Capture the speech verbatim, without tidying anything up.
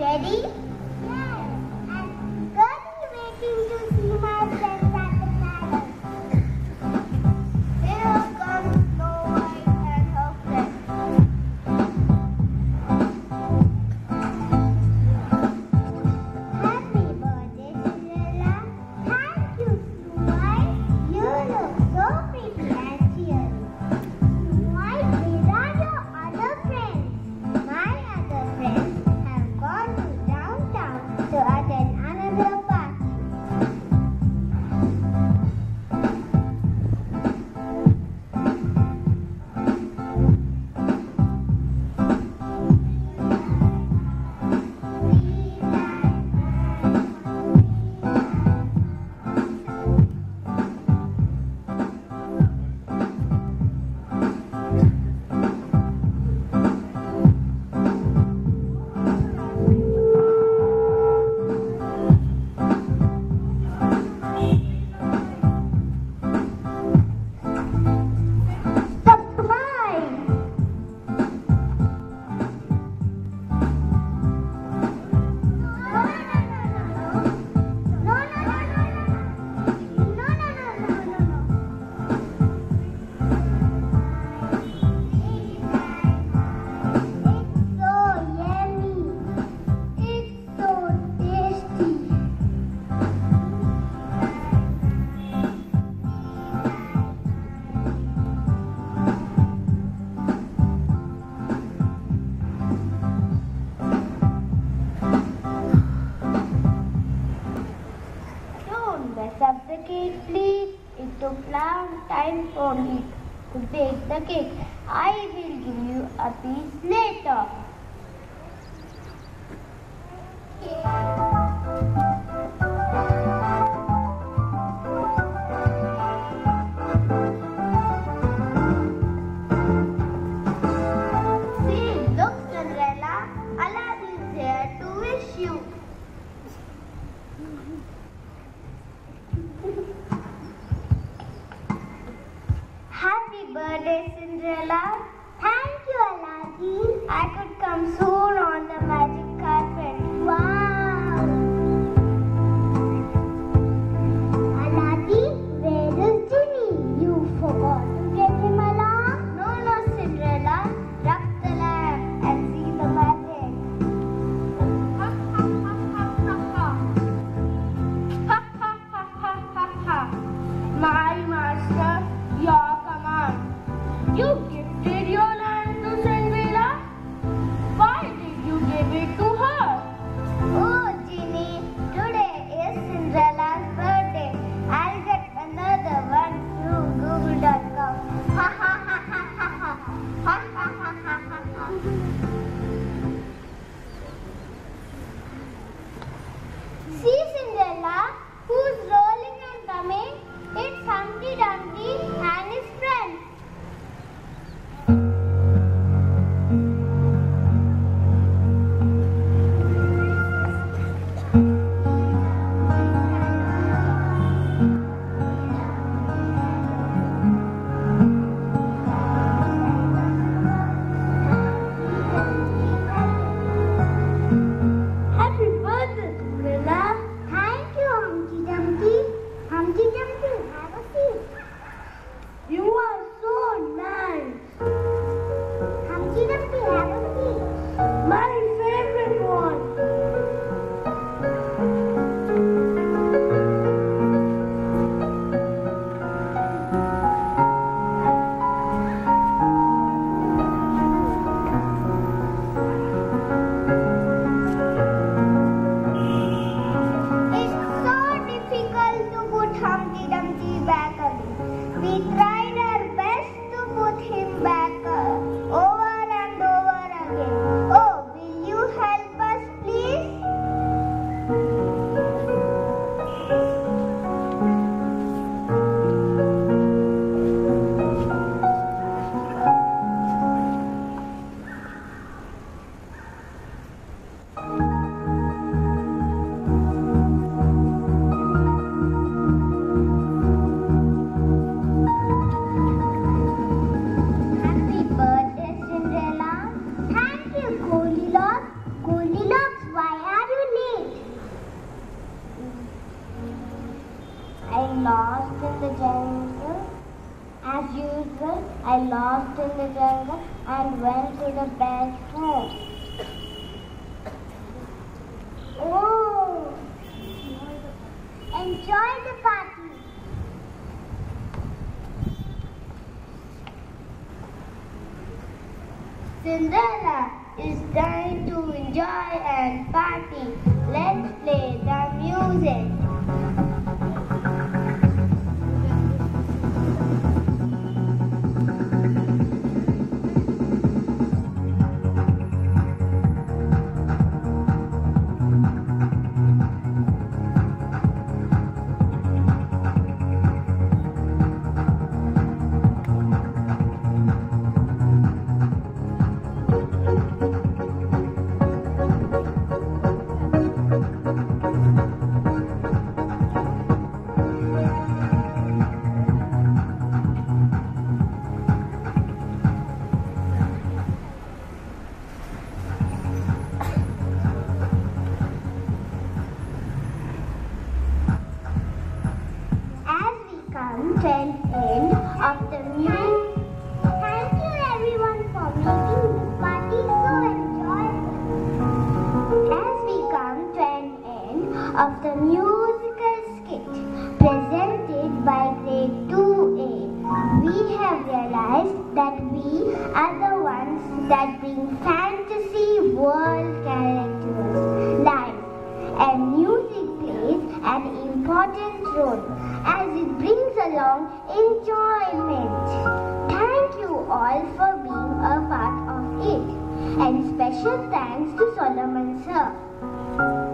ready? Yes. I'm eagerly waiting to see my friends at the palace. Here comes Snow White and her friends. Happy birthday, Cindrella. Thank you, Snow White. You look so pretty and cheery. Snow White, where are your other friends? My other friends have gone to downtown to attend another party. Don't mess up the cake, please. It took long time for me to bake the cake. I will give you a piece later. See, look, Cindrella. Aladdin is here to wish you. Happy birthday, Cindrella. Thank you, Aladdin. I could come soon on the magic carpet. Wow! Aladdin, where is Genie? You forgot to get him along? No, no, Cindrella. Rub the lamp and see the magic. Ha ha ha ha ha ha. Ha ha ha ha ha ha. My master, your command. You gifted your land to Cindrella. Why did you give it to her? Oh, Genie, today is Cindrella's birthday. I'll get another one through google dot com. Ha ha ha ha ha ha. Ha ha ha ha ha ha. See, Cindrella, who's rolling and coming? It's Humpty Dumpty and his friends. Happy birthday, Cindrella. Thank you, Humpty. together and went to the bedroom. Oh! Enjoy the party! Cindrella, it's time to enjoy and party. Let's play the music. To an end of the music. Thank you everyone for making this party so enjoyable. As we come to an end of the musical skit presented by grade two A, we have realized that we are the ones that bring fantasy world characters life, and music plays an important role as it brings along enjoyment. Thank you all for being a part of it, and special thanks to Solomon sir.